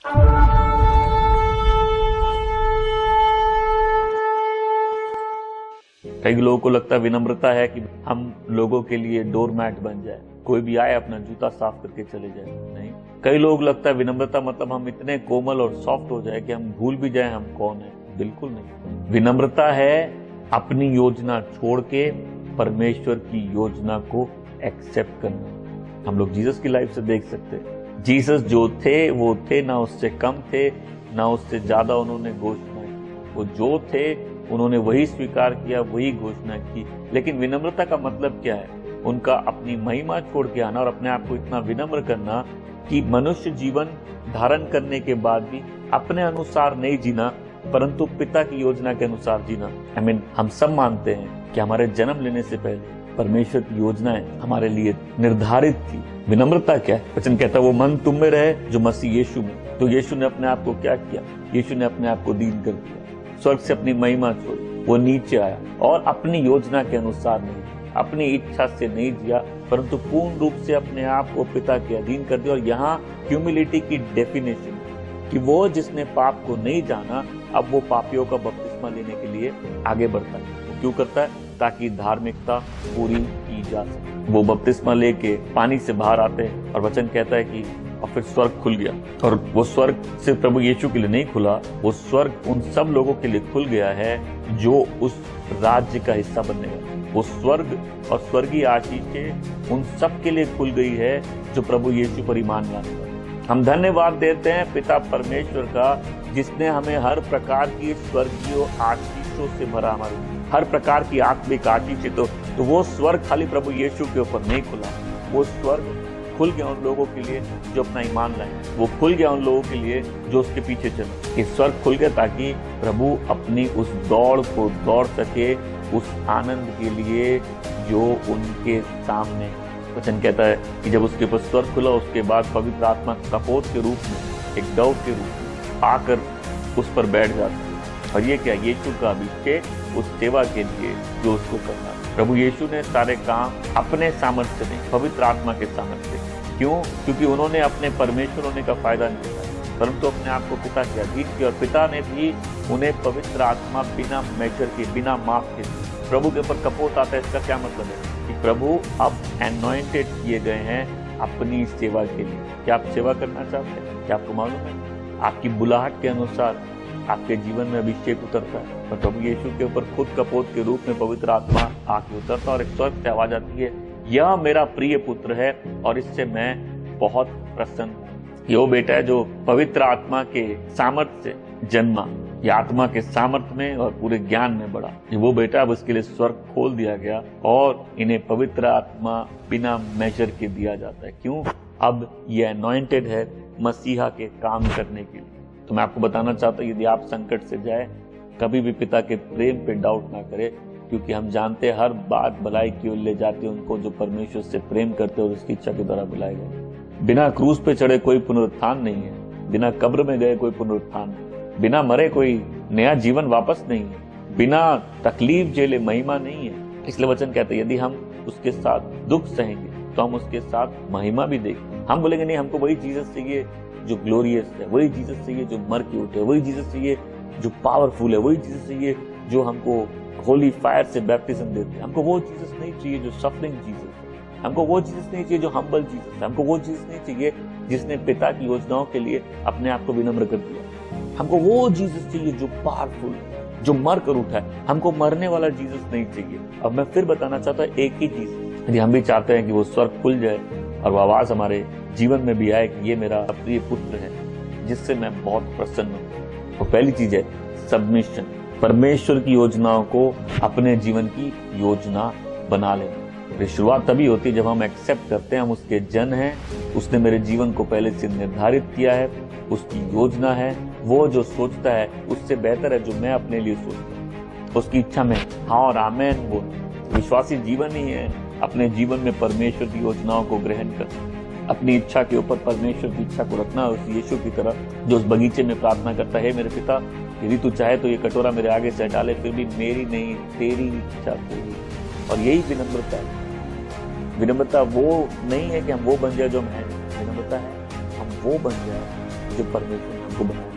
कई लोगों को लगता है विनम्रता है कि हम लोगों के लिए डोरमैट बन जाए, कोई भी आए अपना जूता साफ करके चले जाए। नहीं, कई लोग लगता है विनम्रता मतलब हम इतने कोमल और सॉफ्ट हो जाए कि हम भूल भी जाए हम कौन है। बिल्कुल नहीं। विनम्रता है अपनी योजना छोड़ के परमेश्वर की योजना को एक्सेप्ट करना। हम लोग जीसस की लाइफ से देख सकते हैं, जीसस जो थे वो थे, ना उससे कम थे ना उससे ज्यादा उन्होंने घोषणा की। वो जो थे उन्होंने वही स्वीकार किया, वही घोषणा की। लेकिन विनम्रता का मतलब क्या है? उनका अपनी महिमा छोड़ के आना और अपने आप को इतना विनम्र करना कि मनुष्य जीवन धारण करने के बाद भी अपने अनुसार नहीं जीना, परंतु पिता की योजना के अनुसार जीना। हम सब मानते हैं कि हमारे जन्म लेने से पहले परमेश्वर की योजनाएं हमारे लिए निर्धारित थी। विनम्रता क्या है? वचन कहता है वो मन तुम में रहे जो मसीह यीशु में। तो यीशु ने अपने आप को क्या किया? यीशु ने अपने आप को दीन कर दिया, स्वर्ग से अपनी महिमा छोड़ी, वो नीचे आया और अपनी योजना के अनुसार नहीं, अपनी इच्छा से नहीं जिया, परंतु पूर्ण रूप से अपने आप को पिता के अधीन कर दिया। और यहाँ ह्यूमिलिटी की डेफिनेशन कि वो जिसने पाप को नहीं जाना, अब वो पापियों का बपतिस्मा लेने के लिए आगे बढ़ता है। वो क्यों करता है? ताकि धार्मिकता पूरी की जा सके। वो बपतिस्मा लेके पानी से बाहर आते हैं और वचन कहता है कि और फिर स्वर्ग खुल गया। और वो स्वर्ग सिर्फ प्रभु यीशु के लिए नहीं खुला, वो स्वर्ग उन सब लोगों के लिए खुल गया है जो उस राज्य का हिस्सा बनने वाले। वो स्वर्ग और स्वर्गीय आशीषें उन सब के लिए खुल गई है जो प्रभु यीशु पर ईमान लाने वाले। हम धन्यवाद देते हैं पिता परमेश्वर का, जिसने हमें हर प्रकार की स्वर्गीय आशीषों से भरा, हमारे हर प्रकार की आत्मिक आशीषें। तो वो स्वर्ग खाली प्रभु यीशु के ऊपर नहीं खुला, वो स्वर्ग खुल गया उन लोगों के लिए जो अपना ईमान लाए। वो खुल गया उन लोगों के लिए जो उसके पीछे चले। इस स्वर्ग खुल गया ताकि प्रभु अपनी उस दौड़ को दौड़ सके, उस आनंद के लिए जो उनके सामने। वचन कहता है कि जब उसके ऊपर स्वर्ग खुला, उसके बाद पवित्र आत्मा कपोत के रूप में, एक डव के रूप में आकर उस पर बैठ जाता है। और ये क्या? यीशु का अभिषेक उस सेवा के लिए जो उसको करना। प्रभु यीशु ने सारे काम अपने सामर्थ्य से नहीं, पवित्र आत्मा के सामर्थ्य से। क्यों? क्योंकि उन्होंने अपने परमेश्वर होने का फायदा नहीं उठाया, परंतु अपने आप को पिता के अधीन किया। और पिता ने भी उन्हें पवित्र आत्मा बिना मेजर के, बिना माप के। प्रभु के ऊपर कपोत आता है, इसका क्या मतलब है? कि प्रभु अब एनॉइंटेड किए गए हैं अपनी सेवा के लिए। क्या आप सेवा करना चाहते हैं? क्या आपको मालूम है आपकी बुलाहट के अनुसार आपके जीवन में अभिषेक उतरता है? और प्रभु यीशु के ऊपर खुद कपोत के रूप में पवित्र आत्मा आके उतरता और एक स्वर्ग से आवाज आती है, यह मेरा प्रिय पुत्र है और इससे मैं बहुत प्रसन्न हूँ। ये वो बेटा है जो पवित्र आत्मा के सामर्थ्य से जन्मा, ये आत्मा के सामर्थ्य में और पूरे ज्ञान में बढ़ा। ये वो बेटा, अब उसके लिए स्वर्ग खोल दिया गया और इन्हें पवित्र आत्मा बिना मेजर के दिया जाता है। क्यों? अब ये अनॉइंटेड है मसीहा के काम करने के लिए। तो मैं आपको बताना चाहता हूँ, यदि आप संकट से जाए, कभी भी पिता के प्रेम पे डाउट ना करे, क्योंकि हम जानते हैं हर बात भलाई की ओर ले जाती है उनको जो परमेश्वर से प्रेम करते और उसकी इच्छा के द्वारा बुलाए गए। बिना क्रूस पे चढ़े कोई पुनरुत्थान नहीं है, बिना कब्र में गए कोई पुनरुत्थान नहीं, बिना मरे कोई नया जीवन वापस नहीं है, बिना तकलीफ झेले महिमा नहीं है। इसलिए वचन कहते हैं यदि हम उसके साथ दुख सहेंगे तो हम उसके साथ महिमा भी देंगे। हम बोलेंगे नहीं, हमको वही जीसस चाहिए जो ग्लोरियस है, वही जीसस चाहिए जो मर के उठे, वही जीसस चाहिए जो पावरफुल है, वही जीसस चाहिए जो हमको होली फायर से बैप्टिज्म देते हैं। हमको वो जीसस नहीं चाहिए जो सफरिंग जीसस है, हमको वो जीसस नहीं चाहिए जो हम्बल जीसस है, हमको वो जीसस नहीं चाहिए जिसने पिता की योजनाओं के लिए अपने आप को विनम्र कर दिया। हमको वो जीसस चाहिए जो पावरफुल, जो मर कर उठा है। हमको मरने वाला जीसस नहीं चाहिए। अब मैं फिर बताना चाहता हूँ, एक ही जीसस। यदि हम भी चाहते हैं कि वो स्वर्ग खुल जाए और वो आवाज हमारे जीवन में भी आए कि ये मेरा प्रिय पुत्र है जिससे मैं बहुत प्रसन्न हूँ, तो पहली चीज है सबमिशन। परमेश्वर की योजनाओं को अपने जीवन की योजना बना लेना। ये शुरुआत तभी होती है जब हम एक्सेप्ट करते हैं हम उसके जन हैं, उसने मेरे जीवन को पहले से निर्धारित किया है, उसकी योजना है। वो जो सोचता है उससे बेहतर है जो मैं अपने लिए सोचता हूँ। उसकी इच्छा में हाँ और आमेन बोल। विश्वासी जीवन ही है अपने जीवन में परमेश्वर की योजनाओं को ग्रहण करना, अपनी इच्छा के ऊपर परमेश्वर की इच्छा को रखना। उस यीशु की तरह जो उस बगीचे में प्रार्थना करता है, मेरे पिता यदि तू चाहे तो ये कटोरा मेरे आगे से हटा ले, फिर भी मेरी नहीं तेरी इच्छा पूरी। और यही विनम्रता है। विनम्रता वो नहीं है कि हम वो बन जाए जो हम हैं, विनम्रता है हम वो बन जाए जो परमेश्वर ने हमको बनाया।